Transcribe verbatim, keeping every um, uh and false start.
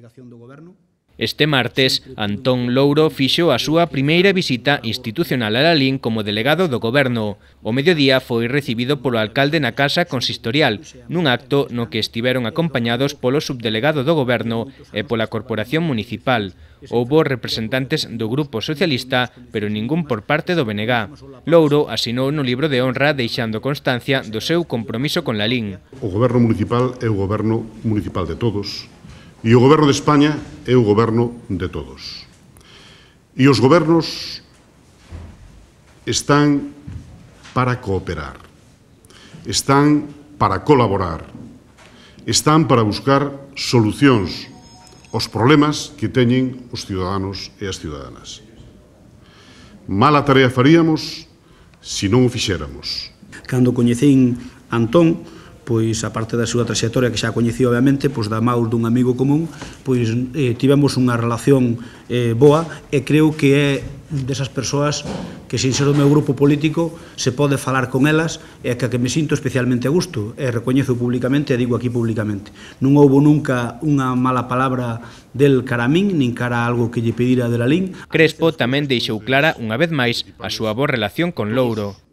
delegación do Goberno. Este martes, Antón Louro fixo a súa primeira visita institucional a Lalín como delegado do Goberno. O mediodía foi recibido polo alcalde na Casa Consistorial, nun acto no que estiveron acompañados polo subdelegado do Goberno e pola Corporación Municipal. Houbo representantes do Grupo Socialista, pero ningún por parte do B N G. Louro asinou no libro de honra deixando constancia do seu compromiso con Lalín. O Goberno Municipal é o Goberno Municipal de todos. E o Goberno de España é o Goberno de todos. E os gobernos están para cooperar, están para colaborar, están para buscar solucións aos problemas que teñen os ciudadanos e as ciudadanas. Mala tarea faríamos se non o fixéramos. Cando coñecín Antón, pois a parte da súa traxectoria que xa coñecía obviamente, pois da maus dun amigo común, pois eh, tivemos unha relación eh, boa e creo que é desas persoas que sin ser o meu grupo político se pode falar con elas e que, que me sinto especialmente a gusto e recoñezo públicamente e digo aquí públicamente. Non houbo nunca unha mala palabra del cara a min, nin cara a algo que lle pedira de Lalín. Crespo tamén deixou clara unha vez máis a súa boa relación con Louro.